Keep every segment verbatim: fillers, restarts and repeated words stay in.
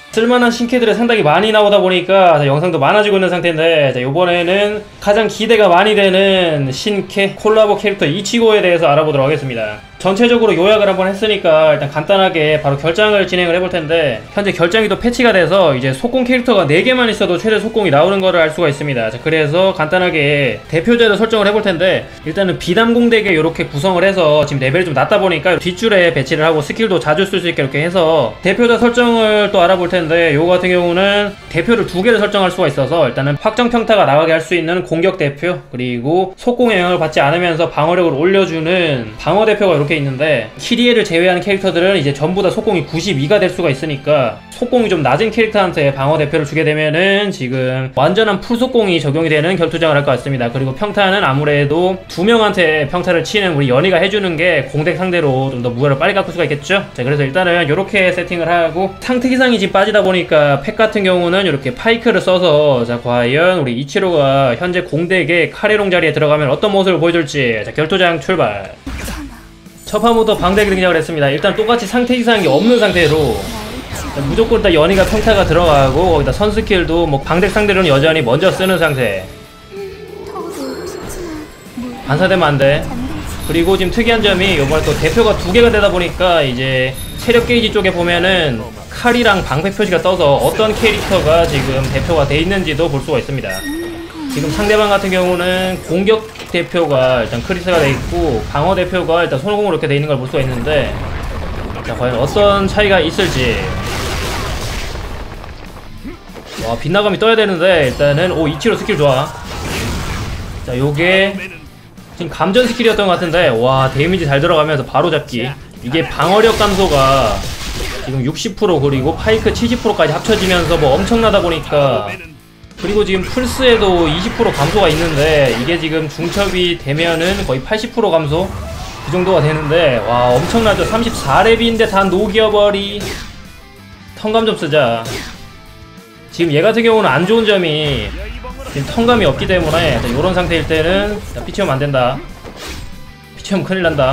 쓸만한 신캐들이 상당히 많이 나오다 보니까 자, 영상도 많아지고 있는 상태인데, 자, 요번에는 가장 기대가 많이 되는 신캐 콜라보 캐릭터 이치고에 대해서 알아보도록 하겠습니다. 전체적으로 요약을 한번 했으니까 일단 간단하게 바로 결장을 진행을 해볼 텐데, 현재 결장이 또 패치가 돼서 이제 속공 캐릭터가 네 개만 있어도 최대 속공이 나오는 거를 알 수가 있습니다. 자, 그래서 간단하게 대표자를 설정을 해볼 텐데, 일단은 비담공대계 이렇게 구성을 해서 지금 레벨이 좀 낮다 보니까 뒷줄에 배치를 하고 스킬도 자주 쓸 수 있게 이렇게 해서 대표자 설정을 또 알아볼 텐데, 요거 같은 경우는 대표를 두 개를 설정할 수가 있어서 일단은 확정 평타가 나가게 할 수 있는 공격 대표, 그리고 속공의 영향을 받지 않으면서 방어력을 올려주는 방어 대표가 이렇게 있는데, 키리에를 제외한 캐릭터들은 이제 전부 다 속공이 구십이가 될 수가 있으니까 속공이 좀 낮은 캐릭터한테 방어 대표를 주게 되면은 지금 완전한 풀 속공이 적용이 되는 결투장을 할 것 같습니다. 그리고 평타는 아무래도 두 명한테 평타를 치는 우리 연희가 해주는 게 공덱 상대로 좀 더 무효를 빨리 깎을 수가 있겠죠. 자, 그래서 일단은 이렇게 세팅을 하고, 상태 이상이 지금 빠지다 보니까 팩 같은 경우는 이렇게 파이크를 써서, 자, 과연 우리 이치로가 현재 공덱의 카레롱 자리에 들어가면 어떤 모습을 보여줄지. 자, 결투장 출발. 첫 판부터 방대기 등장을 했습니다. 일단 똑같이 상태 이상이 없는 상태로 무조건 일단 연희가 평타가 들어가고, 거기다 선스킬도 뭐 방덱 상대로는 여전히 먼저 쓰는 상태. 반사되면 안돼. 그리고 지금 특이한 점이 요번에 또 대표가 두 개가 되다 보니까 이제 체력 게이지 쪽에 보면은 칼이랑 방패 표시가 떠서 어떤 캐릭터가 지금 대표가 돼 있는지도 볼 수가 있습니다. 지금 상대방 같은 경우는 공격 대표가 일단 크리스가 돼 있고, 방어 대표가 일단 손오공으로 이렇게 돼 있는 걸 볼 수가 있는데, 자, 과연 어떤 차이가 있을지. 와, 빗나감이 떠야 되는데 일단은 오, 이치로 스킬 좋아. 자, 요게 지금 감전 스킬이었던 것 같은데, 와, 데미지 잘 들어가면서 바로 잡기. 이게 방어력 감소가 지금 육십 퍼센트 그리고 파이크 칠십 퍼센트까지 합쳐지면서 뭐 엄청나다 보니까, 그리고 지금 플스에도 이십 퍼센트 감소가 있는데, 이게 지금 중첩이 되면은 거의 팔십 퍼센트 감소? 그 정도가 되는데, 와, 엄청나죠. 삼십사 렙인데 다 녹여버리. 턴감 좀 쓰자. 지금 얘 같은 경우는 안 좋은 점이 지금 턴감이 없기 때문에, 요런 상태일 때는 피 채우면 안 된다. 피 채우면 큰일 난다.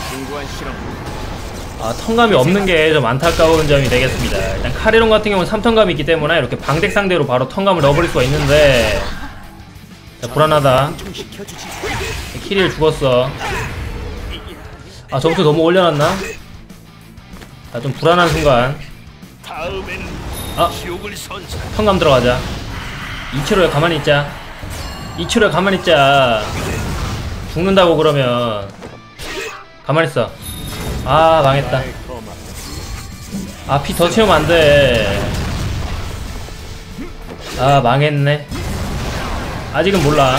아, 턴감이 없는 게 좀 안타까운 점이 되겠습니다. 일단 카레롱 같은 경우는 삼 턴감이 있기 때문에 이렇게 방덱 상대로 바로 턴감을 넣어버릴 수가 있는데, 자, 불안하다. 키리를 죽었어. 아, 점수 너무 올려놨나? 자, 좀 불안한 순간. 아, 턴감 들어가자. 이치로에 가만히 있자. 이치로에 가만히 있자. 죽는다고 그러면 가만히 있어. 아, 망했다. 아, 피 더 채우면 안돼. 아, 망했네. 아직은 몰라.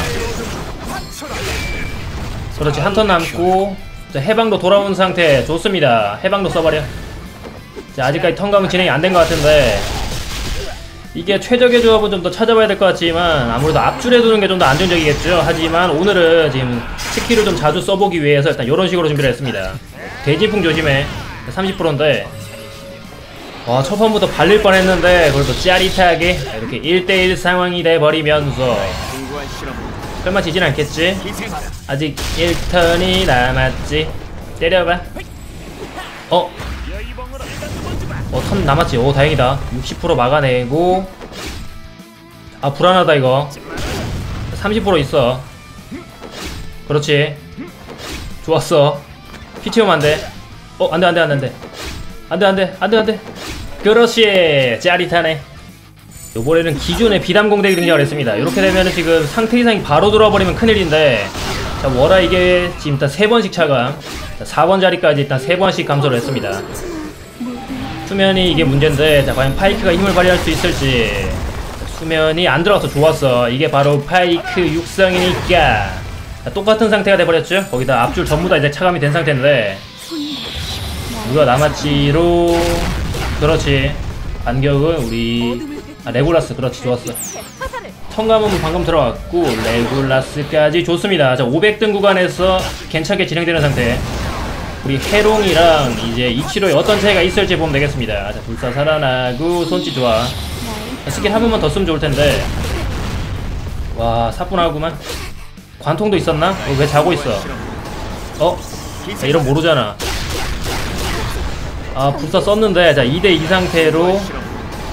그렇지, 한 턴 남고. 자, 해방도 돌아온 상태. 좋습니다. 해방도 써버려. 자, 아직까지 턴감은 진행이 안 된 것 같은데, 이게 최적의 조합은 좀 더 찾아봐야 될 것 같지만 아무래도 앞줄에 두는 게 좀 더 안정적이겠죠. 하지만 오늘은 지금 스킬을 좀 자주 써보기 위해서 일단 이런 식으로 준비를 했습니다. 대진풍 조심해. 삼십 퍼센트인데, 와, 첫 판부터 발릴 뻔했는데 그래도 짜릿하게 이렇게 일 대 일 상황이 돼버리면서 설마 지진 않겠지? 아직 일 턴이 남았지. 때려봐. 어? 어, 턴 남았지. 오, 다행이다. 육십 퍼센트 막아내고. 아, 불안하다 이거. 삼십 퍼센트 있어. 그렇지. 좋았어. 피 채우면 안돼. 어, 안돼 안돼 안돼 안돼 안돼 안돼 안돼 안돼. 그렇지. 짜릿하네. 요번에는 기존의 비담공대기 등장을 했습니다. 이렇게 되면은 지금 상태 이상이 바로 돌아버리면 큰일인데, 자, 워라 이게 지금 일단 세 번씩 차감. 자, 사 번 자리까지 일단 세 번씩 감소를 했습니다. 수면이 이게 문제인데, 자, 과연 파이크가 힘을 발휘할 수 있을지. 자, 수면이 안 들어가서 좋았어. 이게 바로 파이크 육성이니까. 자, 똑같은 상태가 돼버렸죠. 거기다 앞줄 전부 다 이제 차감이 된 상태인데, 누가 남았지로. 그렇지. 반격은 우리 아, 레굴라스. 그렇지, 좋았어. 턴감은 방금 들어갔고 레굴라스까지 좋습니다. 자, 오백 등 구간에서 괜찮게 진행되는 상태. 우리 해롱이랑 이제 이치로의 어떤 차이가 있을지 보면 되겠습니다. 자, 불사 살아나고 손짓 좋아. 자, 스킬 한 번만 더 쓰면 좋을텐데. 와, 사뿐하구만. 관통도 있었나? 어, 왜 자고 있어? 어? 자, 이런 모르잖아. 아, 불사 썼는데. 자, 이 대 이 상태로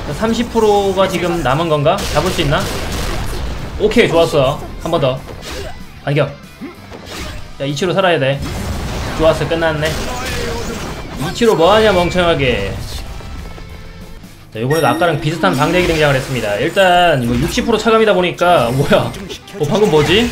삼십 퍼센트가 지금 남은 건가? 잡을 수 있나? 오케이, 좋았어. 한 번 더. 반격. 야, 이치로 살아야 돼. 좋았어, 끝났네. 이치로 뭐하냐, 멍청하게. 자, 요번에도 아까랑 비슷한 방대기 등장을 했습니다. 일단 이거 육십 퍼센트 차감이다 보니까 뭐야? 어, 방금 뭐지?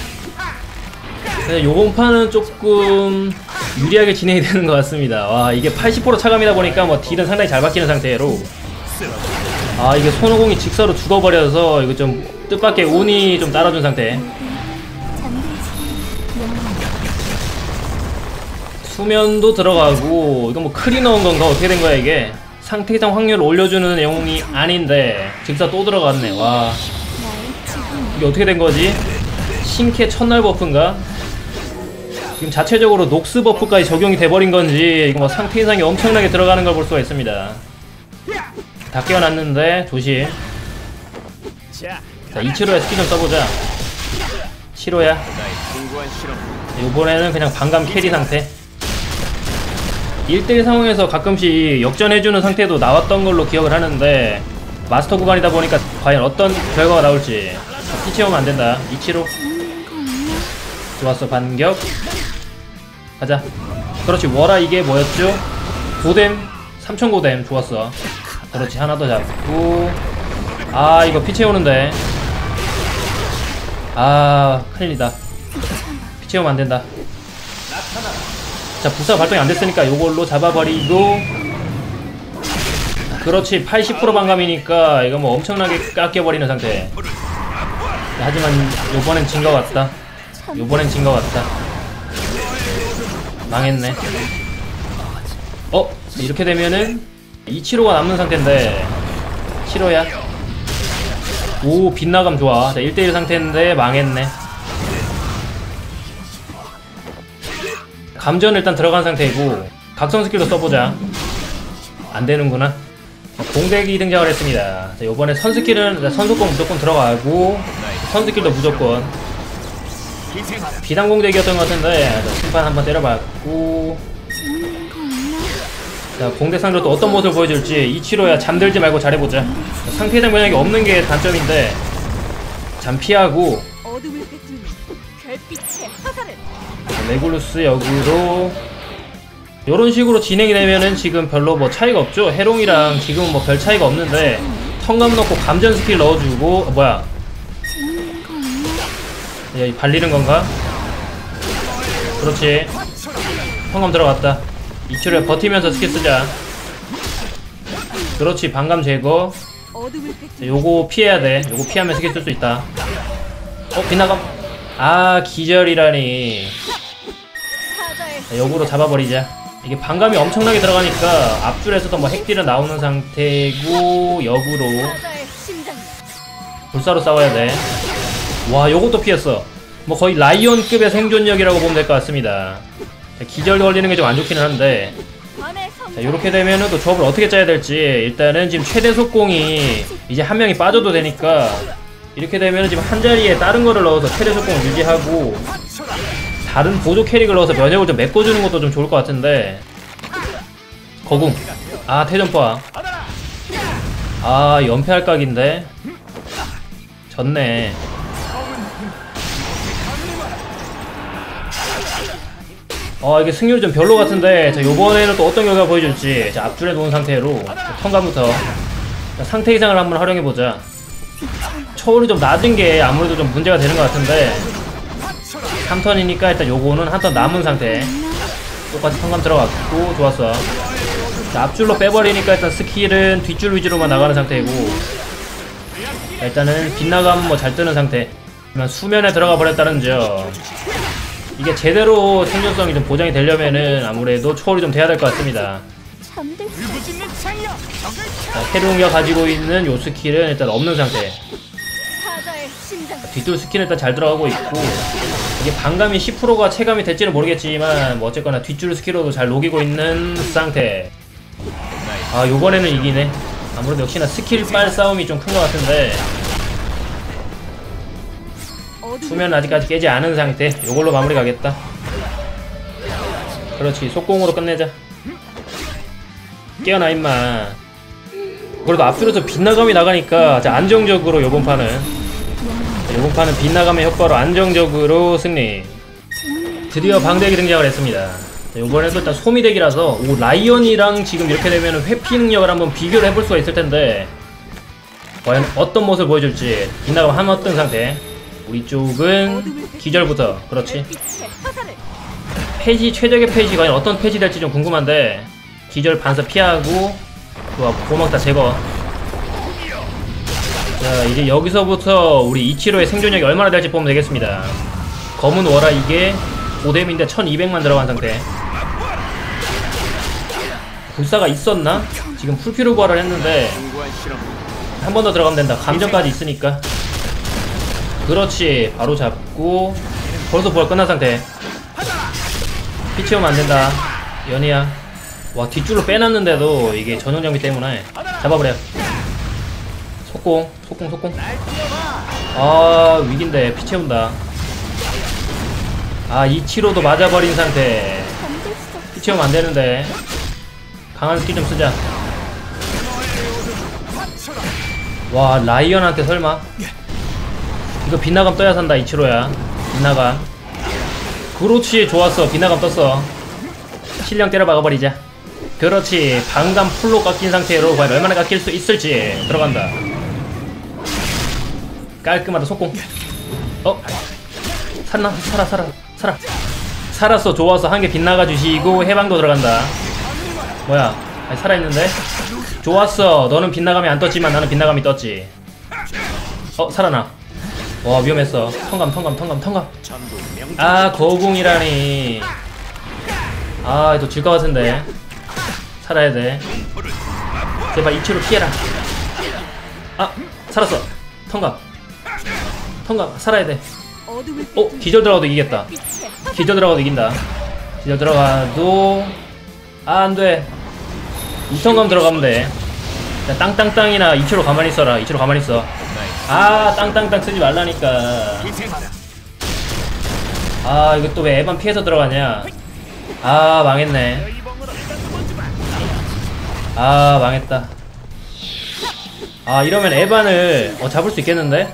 요공판은 조금 유리하게 진행이 되는 것 같습니다. 와, 이게 팔십 퍼센트 차감이다 보니까 뭐 딜은 상당히 잘 박히는 상태로, 아, 이게 손오공이 직사로 죽어버려서 이거 좀 뜻밖의 운이 좀 따라준 상태. 수면도 들어가고, 이거 뭐 크리 넣은 건가? 어떻게 된 거야 이게? 상태 이상 확률을 올려주는 내용이 아닌데 직사 또 들어갔네. 와, 이게 어떻게 된 거지? 신캐 첫날 버프인가? 지금 자체적으로 녹스 버프까지 적용이 돼버린 건지, 이거 뭐 상태 이상이 엄청나게 들어가는 걸 볼 수가 있습니다. 다 깨어났는데 조심. 자, 이치로야 스킬 좀 써보자. 치로야. 요번에는 그냥 반감 캐리 상태. 일 대 일 상황에서 가끔씩 역전해주는 상태도 나왔던 걸로 기억을 하는데, 마스터 구간이다 보니까 과연 어떤 결과가 나올지. 피 채우면 안된다. 이치로. 좋았어, 반격. 가자. 그렇지, 워라. 이게 뭐였죠? 고뎀. 삼천 고뎀. 좋았어. 그렇지, 하나 더 잡고. 아, 이거 피 채우는데. 아, 큰일이다. 피 채우면 안된다. 자, 부사 발동이 안됐으니까 요걸로 잡아버리고. 그렇지, 팔십 퍼센트 반감이니까 이거 뭐 엄청나게 깎여버리는 상태. 하지만 요번엔 진 것 같다. 요번엔 진 것 같다. 망했네. 어? 이렇게 되면은 이치로가 남는 상태인데. 치로야. 오, 빗나감 좋아. 자, 일 대 일 상태인데 망했네. 감전 일단 들어간 상태이고, 각성 스킬도 써보자. 안되는구나. 공대기 등장을 했습니다. 자, 요번에 선스킬은 선수공 무조건 들어가고, 선스킬도 무조건. 비단 공대기였던 것 같은데, 자, 심판 한번 때려봤고. 자, 공대상으로 또 어떤 모습을 보여줄지. 이치로야 잠들지 말고 잘해보자. 자, 상태 이상 변형이 없는 게 단점인데, 잠 피하고. 레굴루스 역으로 요런 식으로 진행이 되면은 지금 별로 뭐 차이가 없죠. 해롱이랑 지금은 뭐 별 차이가 없는데, 턴감 넣고 감전 스킬 넣어주고. 어, 뭐야? 야, 이 발리는 건가? 그렇지, 턴감 들어갔다. 이치로에 버티면서 스킬 쓰자. 그렇지, 반감 제거. 자, 요거 피해야 돼. 요거 피하면 스킬 쓸 수 있다. 어, 빗나감. 아, 기절이라니. 자, 역으로 잡아버리자. 이게 반감이 엄청나게 들어가니까 앞줄에서도 뭐 핵딜은 나오는 상태고, 역으로 불사로 싸워야 돼. 와, 요것도 피했어. 뭐 거의 라이언급의 생존력이라고 보면 될 것 같습니다. 자, 기절 걸리는 게 좀 안 좋기는 한데. 자, 요렇게 되면은 또 조합을 어떻게 짜야 될지. 일단은 지금 최대 속공이 이제 한 명이 빠져도 되니까, 이렇게 되면은 지금 한 자리에 다른 거를 넣어서 최대 속공을 유지하고, 다른 보조 캐릭을 넣어서 면역을 좀 메꿔주는 것도 좀 좋을 것 같은데. 거궁. 아, 태전파. 아, 연패할 각인데. 졌네. 어, 이게 승률이 좀 별로 같은데. 자, 요번에는 또 어떤 결과 보여줄지. 자, 앞줄에 놓은 상태로 턴감부터 상태 이상을 한번 활용해보자. 초월이 좀 낮은 게 아무래도 좀 문제가 되는 것 같은데, 삼 턴이니까 일단 요거는 한 턴 남은 상태. 똑같이 턴감 들어갔고. 좋았어. 자, 앞줄로 빼버리니까 일단 스킬은 뒷줄 위주로만 나가는 상태이고. 자, 일단은 빗나감 뭐 잘 뜨는 상태. 수면에 들어가 버렸다는 점. 이게 제대로 생존성이 좀 보장이 되려면은 아무래도 초월이 좀 돼야 될 것 같습니다. 자, 해룡이가 가지고 있는 요 스킬은 일단 없는 상태. 뒷돌 스킬은 일단 잘 들어가고 있고, 이게 반감이 십 퍼센트가 체감이 될지는 모르겠지만 뭐 어쨌거나 뒷줄 스킬로도 잘 녹이고 있는 상태. 아, 요번에는 이기네. 아무래도 역시나 스킬 빨 싸움이 좀 큰 것 같은데, 수면 아직까지 깨지 않은 상태. 요걸로 마무리 가겠다. 그렇지, 속공으로 끝내자. 깨어나 임마. 그래도 앞줄에서 빗나감이 나가니까 자, 안정적으로 요번 판은 자, 요번 판은 빗나감의 효과로 안정적으로 승리. 드디어 방대기 등장을 했습니다. 자, 요번에도 일단 소미덱이라서 오, 라이언이랑 지금 이렇게 되면 회피 능력을 한번 비교를 해볼 수가 있을 텐데 과연 어떤 모습을 보여줄지. 빗나감 한번 뜬 상태. 우리 쪽은 기절부터. 그렇지. 페이지, 최적의 페이지 과연 어떤 페이지 될지 좀 궁금한데 기절 반사 피하고 좋아, 고막 다 제거. 자, 이제 여기서부터 우리 이치로의 생존력이 얼마나 될지 보면 되겠습니다. 검은 워라 이게 오뎀인데 천이백만 들어간 상태. 불사가 있었나? 지금 풀피로 부활을 했는데 한 번 더 들어가면 된다. 감정까지 있으니까. 그렇지, 바로 잡고. 벌써 부활 끝난 상태. 피 채우면 안된다 연희야. 와, 뒷줄로 빼놨는데도 이게 전용 장비 때문에 잡아버려. 속공 속공 속공. 아, 위기인데 피 채운다. 아, 이치로도 맞아버린 상태. 피 채우면 안되는데 강한 스킬 좀 쓰자. 와, 라이언한테 설마. 이거 빗나감 떠야 산다. 이치로야 빗나감. 그렇지, 좋았어. 빗나감 떴어. 실력 때려 박아버리자. 그렇지, 방감 풀로 깎인 상태로 과연 얼마나 깎일 수 있을지. 들어간다. 깔끔하다. 속공. 어? 살나? 살아 살아 살아. 살았어. 좋았어. 한 개 빗나가 주시고 해방도 들어간다. 뭐야, 아니, 살아있는데? 좋았어. 너는 빗나감이 안 떴지만 나는 빗나감이 떴지. 어, 살아나. 와, 위험했어. 턴감 턴감 턴감 턴감. 아, 거궁이라니. 아, 또 질 것 같은데. 살아야 돼. 제발 이치로 피해라. 아, 살았어. 턴감 턴감. 살아야 돼. 어, 기절 들어가도 이기겠다. 기절 들어가도 이긴다. 기절 들어가도 아, 안돼. 이턴감 들어가면 돼. 자, 땅땅땅이나 이치로 가만히 있어라. 이치로 가만히 있어. 아, 땅땅땅 쓰지 말라니까. 아, 이거 또 왜 에반 피해서 들어가냐. 아, 망했네. 아, 망했다. 아, 이러면 에반을 어, 잡을 수 있겠는데?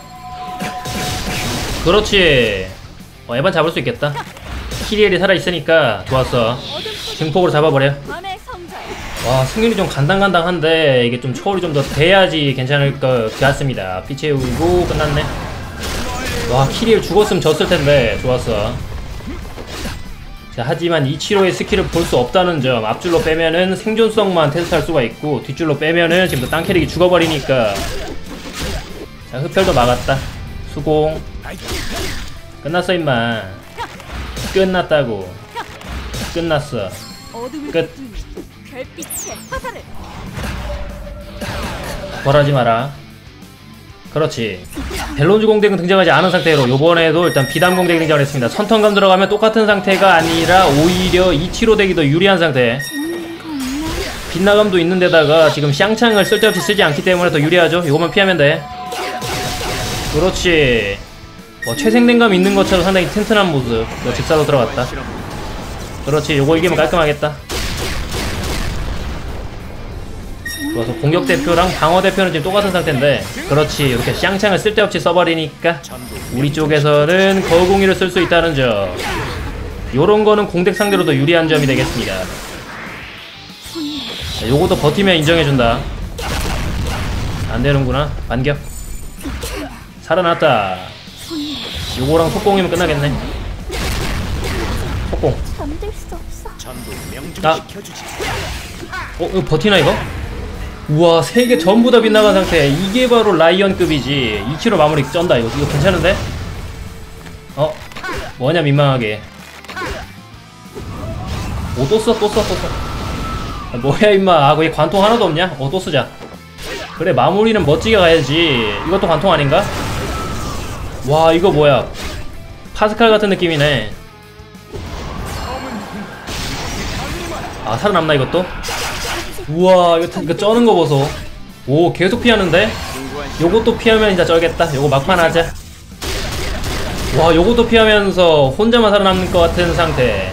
그렇지. 어, 에반 잡을 수 있겠다. 키리엘이 살아있으니까 좋았어. 증폭으로 잡아버려. 와, 승률이 좀 간당간당한데 이게 좀 초월이 좀 더 돼야지 괜찮을 것 같습니다. 피 채우고 끝났네. 와, 키리엘 죽었으면 졌을텐데 좋았어. 자, 하지만 이치로의 스킬을 볼 수 없다는 점. 앞줄로 빼면은 생존성만 테스트할 수가 있고 뒷줄로 빼면은 지금 또 딴 캐릭이 죽어버리니까. 자, 흡혈도 막았다. 수공. 끝났어 임마. 끝났다고. 끝났어. 끝. 벌하지 마라. 그렇지. 벨론즈 공대는 등장하지 않은 상태로 요번에도 일단 비담 공대가 등장을 했습니다. 선턴감 들어가면 똑같은 상태가 아니라 오히려 이치로 덱이 더 유리한 상태. 빗나감도 있는데다가 지금 샹창을 쓸데없이 쓰지 않기 때문에 더 유리하죠. 요것만 피하면 돼. 그렇지. 뭐 최생된감 있는 것처럼 상당히 튼튼한 모습. 뭐 직사도 들어갔다. 그렇지, 요거 이기면 깔끔하겠다. 좋아서 공격 대표랑 방어 대표는 지금 똑같은 상태인데, 그렇지, 이렇게 샹창을 쓸데없이 써버리니까 우리 쪽에서는 거궁이를 쓸 수 있다는 점. 요런 거는 공덱 상대로 더 유리한 점이 되겠습니다. 자, 요것도 버티면 인정해준다. 안되는구나. 반격. 살아났다. 요거랑 속공이면 끝나겠네. 속공. 아. 어? 이거 버티나 이거? 우와, 세 개 전부 다 빗나간 상태. 이게 바로 라이언급이지. 이 킬로 마무리 쩐다. 이거 이거 괜찮은데? 어? 뭐냐 민망하게. 오, 또 써, 또 써, 또 써. 아, 뭐야 임마. 아, 거기 관통 하나도 없냐? 어, 또 쓰자. 그래, 마무리는 멋지게 가야지. 이것도 관통 아닌가? 와, 이거 뭐야. 파스칼 같은 느낌이네. 아, 살아남나 이것도? 우와, 이거, 이거 쩌는 거 보소. 오, 계속 피하는데? 요것도 피하면 진짜 쩔겠다. 요거 막판 하자. 와, 요것도 피하면서 혼자만 살아남는 것 같은 상태.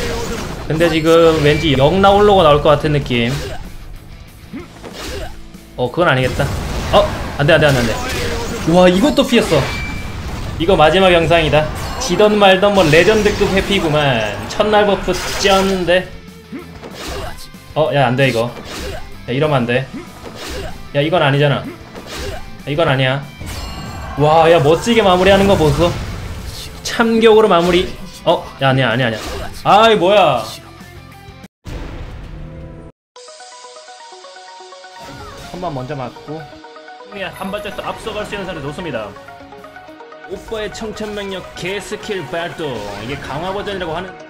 근데 지금 왠지 영 나올로가 나올 것 같은 느낌. 어 그건 아니겠다. 어 안돼 안돼 안돼 안돼. 와 이것도 피했어. 이거 마지막 영상이다. 지던 말던 뭐 레전드급 회피구만. 첫날 버프 쩌는데. 어 야 안돼 이거. 야 이러면 안돼. 야 이건 아니잖아. 야, 이건 아니야. 와 야 멋지게 마무리하는 거 보소. 참격으로 마무리. 어 야 아니야 아니야 아니야. 아이 뭐야. 한번 먼저 맞고 한 발짝 더 앞서갈 수 있는 사람이 좋습니다. 오빠의 청천명력 개스킬 발동. 이게 강화 버전이라고 하는